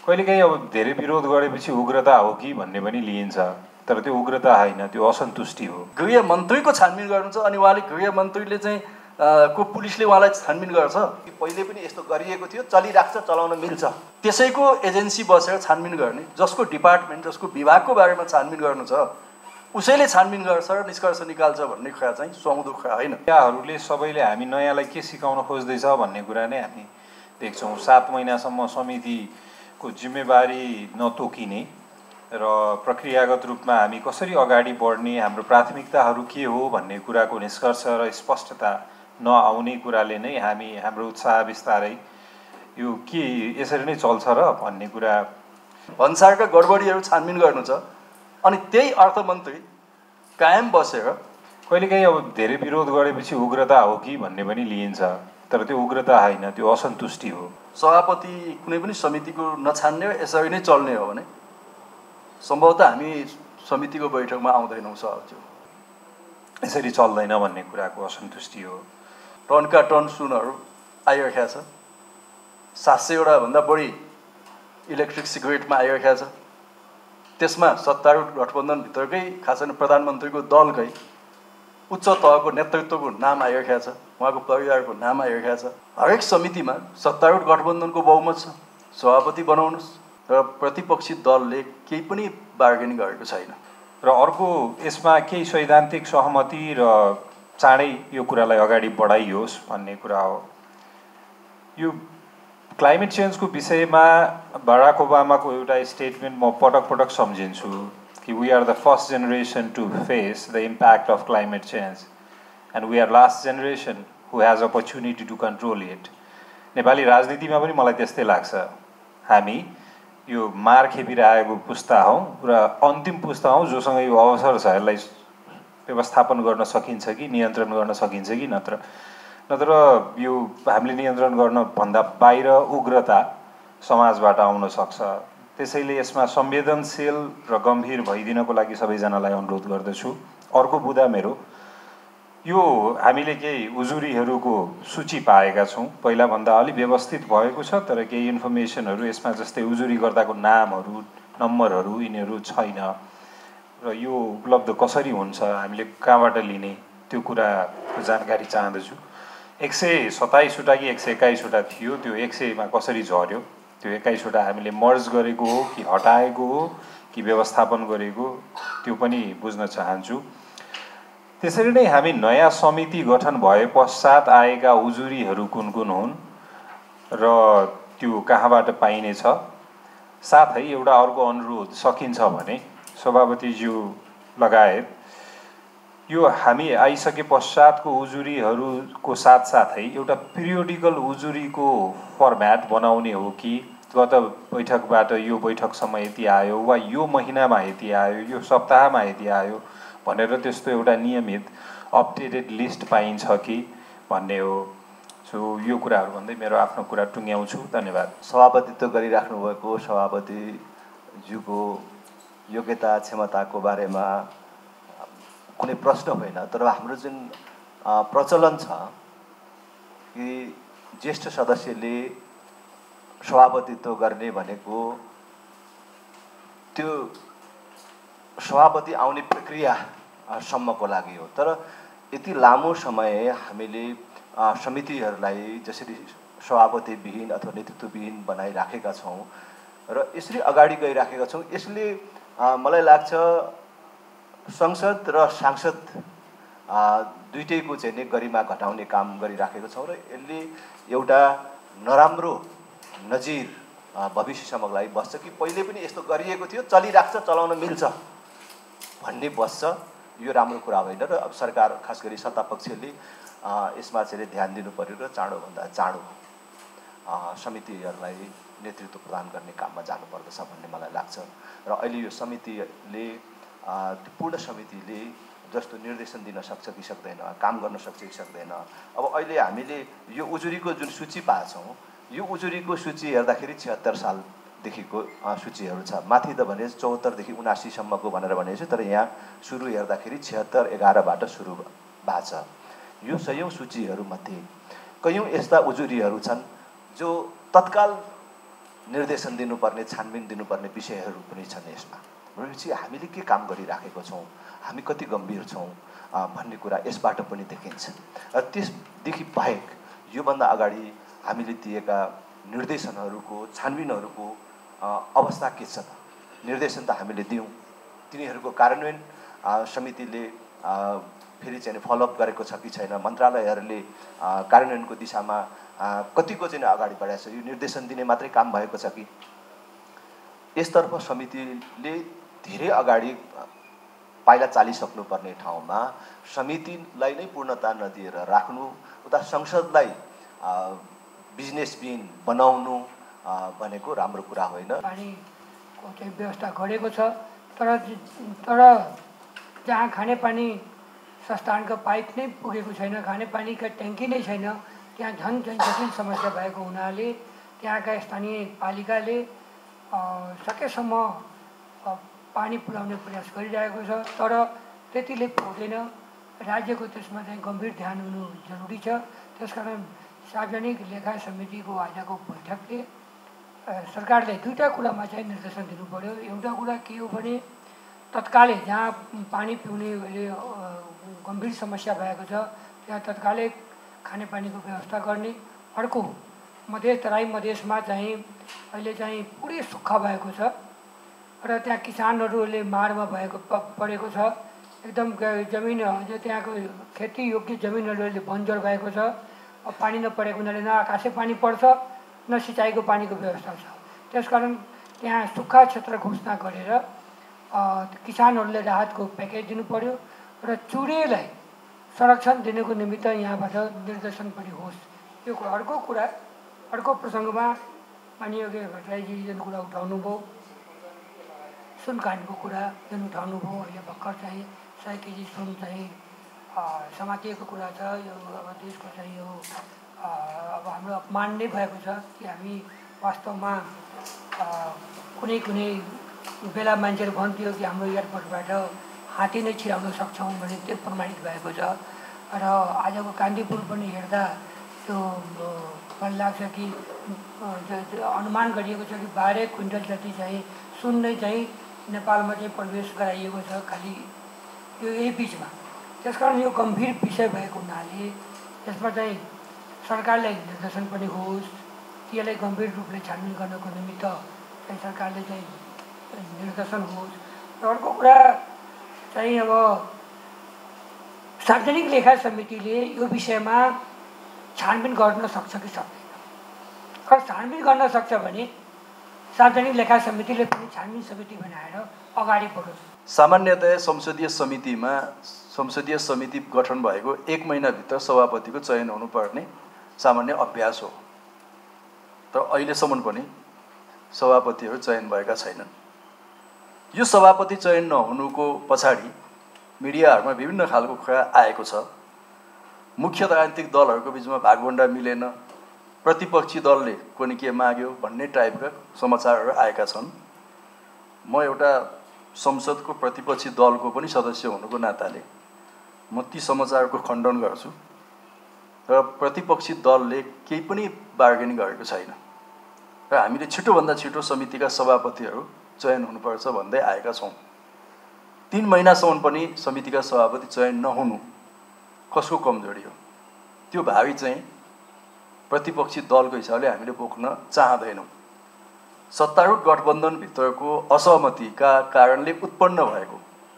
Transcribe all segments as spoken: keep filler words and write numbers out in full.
कहिलेकाहीँ अब धेरै विरोध गरेपछि उग्रता हो कि भन्ने पनि लिइन्छ, तर त्यो उग्रता होइन, त्यो असन्तुष्टि हो। गृह मन्त्रीको छानबिन गर्नु छ अनि उहाँले गृह मन्त्रीले चाहिँ को पुलिसले उहाँलाई छानबिन गर्छ कि पहिले पनि यस्तो गरिएको थियो, चलिराख्छ, चलाउन मिल्छ, त्यसैको एजेन्सी बसेर छानबिन गर्ने, जसको डिपार्टमेन्ट जसको विभागको बारेमा छानबिन गर्नु छ उसैले छानबिन गर्छ र निष्कर्ष निकाल्छ भन्ने कुरा चाहिँ सुहाउँदो कुरा होइन। यहाँहरूले सबैले हामी नयाँलाई के सिकाउन खोज्दैछ भन्ने कुरा नै हामी देख्छौँ। सात महिनासम्म समितिको जिम्मेवारी नतोकिने र प्रक्रियागत रूपमा हामी कसरी अगाडि बढ्ने, हाम्रो प्राथमिकताहरू के हो भन्ने कुराको निष्कर्ष र स्पष्टता नआउने कुराले नै हामी हाम्रो उत्साह बिस्तारै यो के यसरी नै चल्छ र भन्ने कुरा। भन्सारका गडबडीहरू छानबिन गर्नु छ अनि त्यही अर्थमन्त्री कायम बसेर कहिलेकाहीँ अब धेरै विरोध गरेपछि उग्रता हो कि भन्ने पनि लिइन्छ, तर त्यो उग्रता होइन, त्यो असन्तुष्टि हो। सभापति कुनै पनि समितिको नछान्ने यसरी नै चल्ने हो भने सम्भवतः हामी समितिको बैठकमा आउँदैनौँ सभाज्यू। यसरी चल्दैन भन्ने कुराको असन्तुष्टि हो। टनका टन सुनहरू आइरहेको छ, सात सयवटा भन्दा बढी इलेक्ट्रिक सिगरेटमा आइरहेको छ। त्यसमा सत्तारूढ गठबन्धनभित्रकै खास गरी प्रधानमन्त्रीको दलकै उच्च तहको नेतृत्वको नाम आइरहेको छ, उहाँको परिवारको नाम आइरहेको छ। हरेक समितिमा सत्तारूढ गठबन्धनको बहुमत छ, सभापति बनाउनुहोस्, र प्रतिपक्षी दलले केही पनि बार्गेनिङ गरेको छैन। र अर्को यसमा केही सैद्धान्तिक सहमति र चाँडै यो कुरालाई अगाडि बढाइयोस् भन्ने कुरा हो। यो क्लाइमेट चेन्जको विषयमा बराक ओबामाको एउटा स्टेटमेन्ट म पटक पटक सम्झिन्छु कि we are the first generation to face the impact of climate change and we are last generation who has opportunity to control it. Nepali राजनीतिमा पनि मलाई त्यस्तै लाग्छ। हामी यो मार खेपिरहेको पुस्ता हौँ र अन्तिम पुस्ता हौँ जोसँग यो अवसर छ यसलाई व्यवस्थापन गर्न सकिन्छ कि नियन्त्रण गर्न सकिन्छ कि नत्र नत्र यो हामीले नियन्त्रण गर्न भन्दा बाहिर उग्रता समाजबाट आउन सक्छ। त्यसैले यसमा संवेदनशील र गम्भीर भइदिनको लागि सबैजनालाई अनुरोध गर्दछु। अर्को बुदा मेरो यो हामीले केही उजुरीहरूको सूची पाएका छौँ, पहिलाभन्दा अलि व्यवस्थित भएको छ, तर केही इन्फर्मेसनहरू यसमा जस्तै उजुरी गर्दाको नामहरू, नम्बरहरू यिनीहरू छैन र यो उपलब्ध कसरी हुन्छ, हामीले कहाँबाट लिने, त्यो कुराको जानकारी चाहँदछु। एक सय सत्ताइसवटा कि एक सय एक्काइसवटा थियो, त्यो एक सयमा कसरी झऱ्यो, त्यो एक्काइसवटा हामीले मर्ज गरेको हो कि हटाएको हो कि व्यवस्थापन गरेको, त्यो पनि बुझ्न चाहन्छु। त्यसरी नै हामी नयाँ समिति गठन भए पश्चात आएका उजुरीहरू कुन कुन हुन् र त्यो कहाँबाट पाइनेछ। साथै एउटा अर्को अनुरोध सकिन्छ भने सभापतिज्यू लगायत यो हामी आइसके पश्चातको उजुरीहरूको साथसाथै एउटा पिरियोडिकल उजुरीको फर्म्याट बनाउने हो कि गत बैठकबाट यो बैठकसम्म यति आयो वा यो महिनामा यति आयो, यो सप्ताहमा यति आयो भनेर त्यस्तो एउटा नियमित अपडेटेड लिस्ट पाइन्छ कि भन्ने हो। सो यो कुराहरू भन्दै मेरो आफ्नो कुरा टुङ्ग्याउँछु। धन्यवाद। सभापतित्व गरिराख्नु भएको सभापतिज्यूको योग्यता क्षमताको बारेमा कुनै प्रश्न होइन, तर हाम्रो जुन प्रचलन छ कि ज्येष्ठ सदस्यले सभापतित्व गर्ने भनेको त्यो सभापति आउने प्रक्रिया सम्मको लागि हो। तर यति लामो समय हामीले समितिहरूलाई जसरी सभापतिविहीन अथवा नेतृत्वविहीन बनाइराखेका छौँ र यसरी अगाडि गइराखेका छौँ, यसले मलाई लाग्छ संसद र सांसद दुइटैको चाहिँ नि गरिमा घटाउने काम गरिराखेको छौँ र यसले एउटा नराम्रो नजिर भविष्यसम्मको लागि बस्छ कि पहिले पनि यस्तो गरिएको थियो, चलिराख्छ, चलाउन मिल्छ भन्ने बस्छ। यो राम्रो कुरा होइन र अब सरकार खास गरी सत्तापक्षले यसमा चाहिँ ध्यान दिनु पर्यो र चाँडोभन्दा चाँडो समितिहरूलाई नेतृत्व प्रदान गर्ने काममा जानुपर्दछ भन्ने मलाई लाग्छ। र अहिले यो समितिले पूर्ण समितिले जस्तो निर्देशन दिन सक्छ कि सक्दैन, काम गर्न सक्छ कि सक्दैन। अब अहिले हामीले यो उजुरीको जुन सूची पाएछौँ, यो उजुरीको सूची हेर्दाखेरि छिहत्तर सालदेखिको सूचीहरू छ। माथि त भने चौहत्तरदेखि उनासीसम्मको भनेर भनेको छु, तर यहाँ सुरु हेर्दाखेरि छिहत्तर एघारबाट सुरु भएको छ। यो सयौँ सूचीहरूमध्ये कयौँ यस्ता उजुरीहरू छन् जो तत्काल निर्देशन दिनुपर्ने छानबिन दिनुपर्ने विषयहरू पनि छन् यसमा। भनेपछि हामीले के काम गरिराखेको छौँ, हामी कति गम्भीर छौँ भन्ने कुरा यसबाट पनि देखिन्छ। र त्यसदेखि बाहेक योभन्दा अगाडि हामीले दिएका निर्देशनहरूको छानबिनहरूको अवस्था के छ त? निर्देशन त हामीले दियौँ, तिनीहरूको कार्यान्वयन समितिले फेरि चाहिँ फलोअप गरेको छ कि छैन, मन्त्रालयहरूले कार्यान्वयनको दिशामा कतिको चाहिँ अगाडि बढाएको छ, यो निर्देशन दिने मात्रै काम भएको छ कि? यसतर्फ समितिले धेरै अगाडि पाइला चालिसक्नुपर्ने ठाउँमा समितिलाई नै पूर्णता नदिएर राख्नु, उता संसदलाई बिजनेस बिन बनाउनु भनेको राम्रो कुरा होइन। पानीको चाहिँ व्यवस्था गरेको छ, तर तर जहाँ खानेपानी संस्थानको पाइप नै पुगेको छैन, खानेपानीका ट्याङ्की नै छैन, त्यहाँ झन् झन् जटिल समस्या भएको हुनाले त्यहाँका स्थानीय पालिकाले सकेसम्म पानी पुर्याउने प्रयास गरिरहेको छ, तर त्यतिले पुग्दैन। राज्यको त्यसमा चाहिँ गम्भीर ध्यान हुनु जरुरी छ। त्यसकारण सार्वजनिक लेखा समितिको आजको बैठकले सरकारले दुईवटा कुरामा चाहिँ निर्देशन दिनु पर्यो। एउटा कुरा के हो भने तत्कालै जहाँ पानी पिउने गम्भीर समस्या भएको छ त्यहाँ तत्कालै खानेपानीको व्यवस्था गर्ने। अर्को मध्य तराई मधेसमा चाहिँ अहिले चाहिँ पुरै सुक्खा भएको छ र त्यहाँ किसानहरूले मारमा भएको परेको छ, एकदम जमिन त्यहाँको खेती योग्य जमिनहरूले बन्जर भएको छ। पानी नपरेको हुनाले न आकाशे पानी पर्छ न सिँचाइको पानीको व्यवस्था छ। त्यसकारण त्यहाँ सुक्खा क्षेत्र घोषणा गरेर किसानहरूले राहतको प्याकेज दिनु पर्यो र चुरेलाई संरक्षण दिनको निमित्त यहाँबाट निर्देशन पनि होस्। यो अर्को कुरा अर्को प्रसङ्गमा माननीय भट्टराईजी जुन कुरा उठाउनु भयो, सुनकाण्डको कुरा जुन उठाउनु भयो, अहिले भर्खर चाहिँ सय केजी सुन चाहिँ समातिएको कुरा छ। यो अब देशको चाहिँ यो अब हाम्रो अपमान नै भएको छ कि हामी वास्तवमा कुनै कुनै बेला मान्छेहरू भन्थ्यो कि हाम्रो एयरपोर्टबाट हात्ती नै छिराउन सक्छौँ भने त्यो प्रमाणित भएको छ। र आजको कान्तिपुर पनि हेर्दा त्यो मलाई लाग्छ कि अनुमान गरिएको छ कि बाह्र क्विन्टल जति चाहिँ सुन नै चाहिँ नेपालमा चाहिँ प्रवेश गराइएको छ खालि यो यही बिचमा। त्यसकारण यो गम्भीर विषय भएको हुनाले यसमा चाहिँ सरकारले निर्देशन पनि होस्, त्यसलाई गम्भीर रूपले छानबिन गर्नको निमित्त चाहिँ सरकारले चाहिँ निर्देशन होस्। र अर्को कुरा चाहिँ अब सार्वजनिक लेखा समितिले यो विषयमा छानबिन गर्न सक्छ कि सक्दैन? अगर छानबिन गर्न सक्छ भने सार्वजनिक लेखा समितिले पनि छानबिन समिति बनाएर अगाडि बढोस्। सामान्यतया संसदीय समितिमा संसदीय समिति गठन भएको एक महिनाभित्र सभापतिको चयन हुनुपर्ने सामान्य अभ्यास हो। तर अहिलेसम्म पनि सभापतिहरू चयन भएका छैनन्। यो सभापति चयन नहुनुको पछाडि मिडियाहरूमा विभिन्न खालको कुरा आएको छ। मुख्य राजनीतिक दलहरूको बिचमा भागबन्डा मिलेन, प्रतिपक्षी दलले कुनै के माग्यो भन्ने टाइपका समाचारहरू आएका छन्। म एउटा संसदको प्रतिपक्षी दलको पनि सदस्य हुनुको नाताले म ती समाचारको खण्डन गर्छु र प्रतिपक्षी दलले केही पनि बार्गेनिङ गरेको छैन र हामीले छिटोभन्दा छिटो समितिका सभापतिहरू चयन हुनुपर्छ भन्दै आएका छौँ। तीन महिनासम्म पनि समितिका सभापति चयन नहुनु कसको कमजोरी हो? त्यो भावी चाहिँ प्रतिपक्षी दलको हिसाबले हामीले बोक्न चाहँदैनौँ। सत्तारूढ गठबन्धनभित्रको असहमतिका कारणले उत्पन्न भएको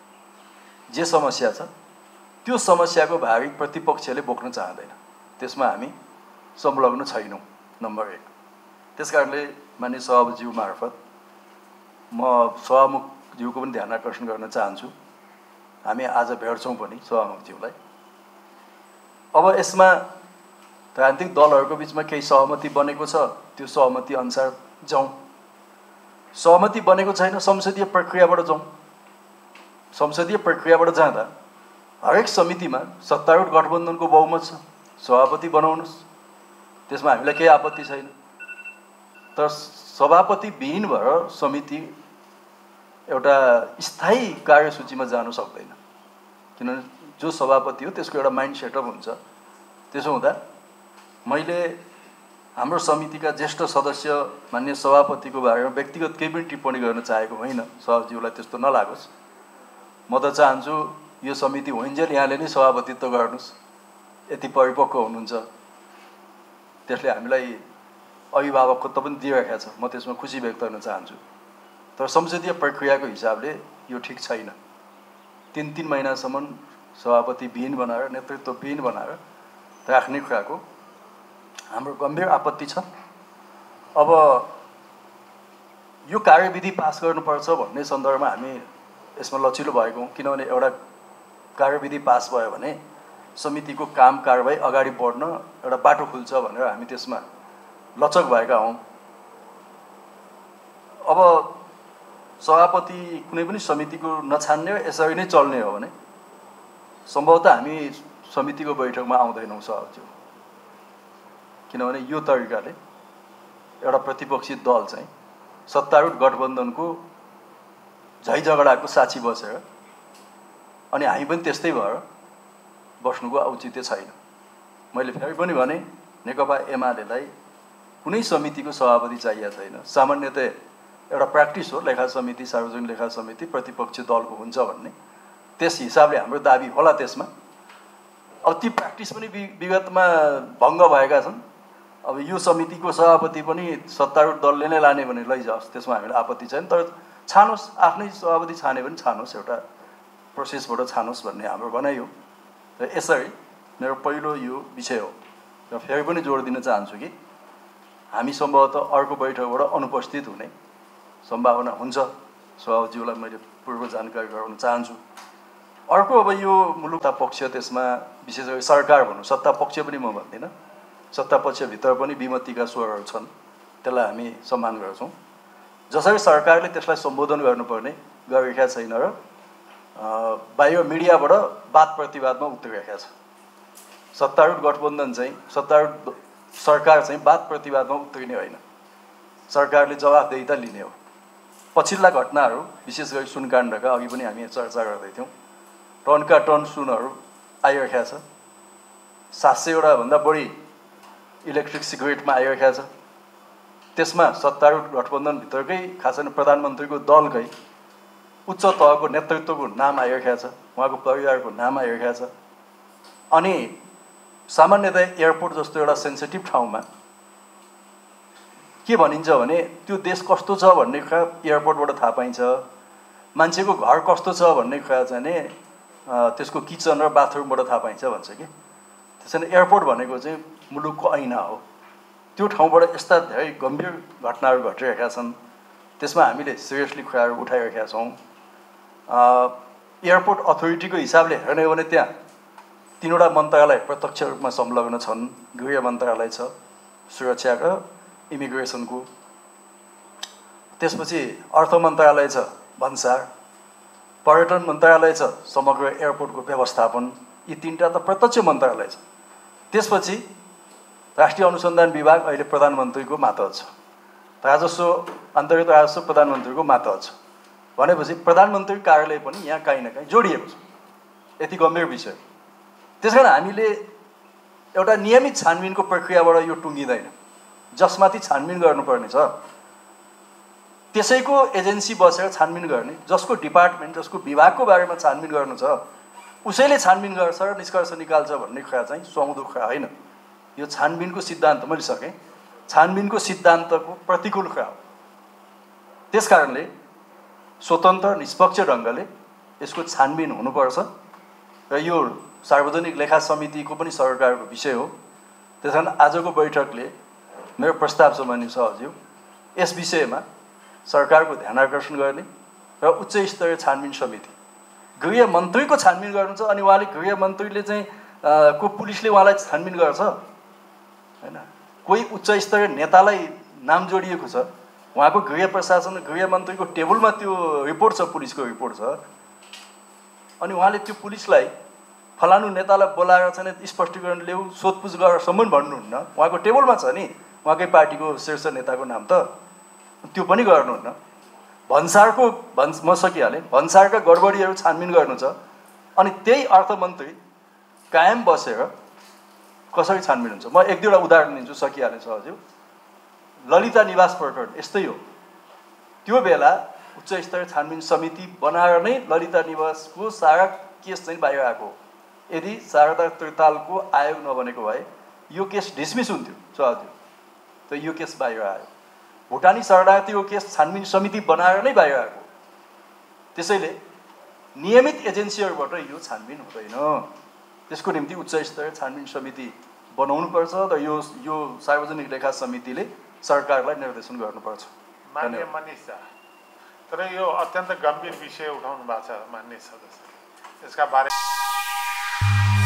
जे समस्या छ त्यो समस्याको भावी प्रतिपक्षले बोक्न चाहँदैन, त्यसमा हामी संलग्न छैनौँ नम्बर एक। त्यस कारणले माननीय सभामुखज्यू मार्फत म सभामुखज्यूको पनि ध्यान आकर्षण गर्न चाहन्छु। हामी आज भेट्छौँ पनि सभामुखज्यूलाई। अब यसमा राजनीतिक दलहरूको बिचमा केही सहमति बनेको छ, त्यो सहमति अनुसार जाउँ। सहमति बनेको छैन, संसदीय प्रक्रियाबाट जाउँ। संसदीय प्रक्रियाबाट जाँदा हरेक समितिमा सत्तारूढ गठबन्धनको बहुमत छ, सभापति बनाउनुहोस्, त्यसमा हामीलाई केही आपत्ति छैन। तर सभापति विहीन भएर समिति एउटा स्थायी कार्यसूचीमा जानु सक्दैन, किनभने जो सभापति हो त्यसको एउटा माइन्ड सेटअप हुन्छ। त्यसो हुँदा मैले हाम्रो समितिका ज्येष्ठ सदस्य मान्य सभापतिको बारेमा व्यक्तिगत केही पनि टिप्पणी गर्न चाहेको होइन। सभाज्यूलाई त्यस्तो नलागोस्। म त चाहन्छु यो समिति होइन्जेल यहाँले नै सभापतित्व गर्नुहोस्, यति परिपक्व हुनुहुन्छ। त्यसले हामीलाई अभिभावकत्व पनि दिइरहेको छ, म त्यसमा खुसी व्यक्त गर्न चाहन्छु। तर संसदीय प्रक्रियाको हिसाबले यो ठिक छैन। तिन तिन महिनासम्म सभापति विहीन बनाएर, नेतृत्व विहीन बनाएर राख्ने कुराको हाम्रो गम्भीर आपत्ति छ। अब यो कार्यविधि पास गर्नुपर्छ भन्ने सन्दर्भमा हामी यसमा लचिलो भएको हौँ, किनभने एउटा कार्यविधि पास भयो भने समितिको काम कारबाही अगाडि बढ्न एउटा बाटो खुल्छ भनेर हामी त्यसमा लचक भएका हौँ। अब सभापति कुनै पनि समितिको नछान्ने यसरी नै चल्ने हो भने सम्भवतः हामी समितिको बैठकमा आउँदैनौँ सभाज्यू। किनभने यो तरिकाले एउटा प्रतिपक्षी दल चाहिँ सत्तारूढ गठबन्धनको झैझगडाको साक्षी बसेर अनि हामी पनि त्यस्तै भएर बस्नुको औचित्य छैन। मैले फेरि पनि भने नेकपा एमालेलाई कुनै समितिको सभापति चाहिएको छैन। सामान्यतः एउटा प्र्याक्टिस हो, लेखा समिति, सार्वजनिक लेखा समिति प्रतिपक्षी दलको हुन्छ भन्ने। त्यस हिसाबले हाम्रो दाबी होला त्यसमा। अब ती प्र्याक्टिस पनि विगतमा भङ्ग भएका छन्। अब यो समितिको सभापति पनि सत्तारूढ दलले नै लाने भने लैजाओस्, त्यसमा हामीलाई आपत्ति छैन। तर छानोस्, आफ्नै सभापति छाने पनि छानोस्, एउटा प्रोसेसबाट छानोस् भन्ने हाम्रो भनाइ हो। र यसरी मेरो पहिलो यो विषय हो। र फेरि पनि जोड दिन चाहन्छु कि हामी सम्भवतः अर्को बैठकबाट अनुपस्थित हुने सम्भावना हुन्छ। सभाज्यूलाई मैले पूर्व जानकारी गराउन चाहन्छु। अर्को, अब यो मुलुकता पक्ष, त्यसमा विशेष गरी सरकार भनौँ, सत्ता पक्ष पनि म भन्दिनँ, सत्ता पक्षभित्र पनि विमतिका स्वरहरू छन्, त्यसलाई हामी सम्मान गर्छौँ। जसरी सरकारले त्यसलाई सम्बोधन गर्नुपर्ने गरिरहेका छैन र बाहिर मिडियाबाट वाद प्रतिवादमा उत्रिरहेका छ। सत्तारूढ गठबन्धन चाहिँ, सत्तारूढ सरकार चाहिँ वाद प्रतिवादमा उत्रिने होइन, सरकारले जवाफदेहिता लिने हो। पछिल्ला घटनाहरू विशेष गरी सुनकाण्डका अघि पनि हामी चर्चा गर्दैथ्यौँ, टनका टन सुनहरू आइरहेका छ। सात सयवटा भन्दा बढी इलेक्ट्रिक सिगरेटमा आइरहेका छ। त्यसमा सत्तारूढ गठबन्धनभित्रकै खास गरी प्रधानमन्त्रीको दलकै उच्च तहको नेतृत्वको नाम आइरहेका छ, उहाँको परिवारको नाम आइरहेका छ। अनि सामान्यतया एयरपोर्ट जस्तो एउटा सेन्सिटिभ ठाउँमा के भनिन्छ भने त्यो देश कस्तो छ भन्ने कुरा एयरपोर्टबाट थाहा पाइन्छ, मान्छेको घर कस्तो छ भन्ने कुरा चाहिँ नि त्यसको किचन र बाथरुमबाट थाहा पाइन्छ भन्छ कि। त्यसैले एयरपोर्ट भनेको चाहिँ मुलुकको ऐना हो। त्यो ठाउँबाट यस्ता धेरै गम्भीर घटनाहरू घटिरहेका छन्, त्यसमा हामीले सिरियसली कुराहरू उठाइरहेका छौँ। एयरपोर्ट अथोरिटीको हिसाबले हेर्ने हो भने त्यहाँ तीनवटा मन्त्रालय प्रत्यक्ष रूपमा संलग्न छन्। गृह मन्त्रालय छ, सुरक्षा र इमिग्रेसनको, त्यसपछि अर्थ मन्त्रालय छ, भन्सार, पर्यटन मन्त्रालय छ, समग्र एयरपोर्टको व्यवस्थापन। यी तिनवटा त प्रत्यक्ष मन्त्रालय छ। त्यसपछि राष्ट्रिय अनुसन्धान विभाग अहिले प्रधानमन्त्रीको मातहत छ, राजस्व अन्तर्गत राजस्व प्रधानमन्त्रीको मातहत छ। भनेपछि प्रधानमन्त्री कार्यालय पनि यहाँ काहीँ न काहीँ जोडिएको छ। यति गम्भीर विषय। त्यस कारण हामीले एउटा नियमित छानबिनको प्रक्रियाबाट यो टुङ्गिँदैन। जसमाथि छानबिन गर्नुपर्ने छ त्यसैको एजेन्सी बसेर छानबिन गर्ने, जसको डिपार्टमेन्ट, जसको विभागको बारेमा छानबिन गर्नु छ उसैले छानबिन गर्छ र निष्कर्ष निकाल्छ भन्ने कुरा चाहिँ सुहाउँदो कुरा होइन। यो छानबिनको सिद्धान्त मैले सकेँ, छानबिनको सिद्धान्तको प्रतिकूल कुरा हो। त्यस कारणले स्वतन्त्र निष्पक्ष ढङ्गले यसको छानबिन हुनुपर्छ र यो सार्वजनिक लेखा समितिको पनि सरकारको विषय हो। त्यस कारण आजको बैठकले मेरो प्रस्ताव छ मान्य सभाज्यू, यस विषयमा सरकारको ध्यान आकर्षण गर्ने र उच्च स्तरीय छानबिन समिति, गृह मन्त्रीको छानबिन गर्नु छ। अनि उहाँले गृह मन्त्रीले चाहिँ को पुलिसले उहाँलाई छानबिन गर्छ होइन, कोही उच्च स्तरीय नेतालाई नाम जोडिएको छ, उहाँको गृह प्रशासन गृह मन्त्रीको टेबलमा त्यो रिपोर्ट छ, पुलिसको रिपोर्ट छ। अनि उहाँले त्यो पुलिसलाई फलानु नेतालाई बोलाएर चाहिँ स्पष्टीकरण ल्याऊ, सोधपुछ गरेरसम्म भन्नुहुन्न। उहाँको टेबलमा छ नि उहाँकै पार्टीको शीर्ष नेताको नाम, त त्यो पनि गर्नुहुन्न। भन्सारको भन् म सकिहालेँ, भन्सारका गडबडीहरू छानबिन गर्नु छ। अनि त्यही अर्थमन्त्री कायम बसेर कसरी छानबिन हुन्छ? म एक दुईवटा उदाहरण दिन्छु, सकिहाल्ने छ हजुर। ललिता निवास प्रकरण यस्तै हो। त्यो बेला उच्च स्तरीय छानबिन समिति बनाएर नै ललिता निवासको सारा केस चाहिँ बाहिर आएको हो। यदि शारदा त्रितालको आयोग नबनेको भए यो केस डिसमिस हुन्थ्यो सहज्यो, त यो केस बाहिर आयो। भुटानी शरणार्थीको केस छानबिन समिति बनाएर नै बाहिर आएको। त्यसैले नियमित एजेन्सीहरूबाट यो छानबिन हुँदैन। त्यसको निम्ति उच्च स्तरीय छानबिन समिति बनाउनुपर्छ र यो यो सार्वजनिक लेखा समितिले सरकारलाई निर्देशन गर्नुपर्छ। मान्य मनिष दा, तर यो अत्यन्त गम्भीर विषय उठाउनु भएको छ मान्य सदस्य, यसका बारे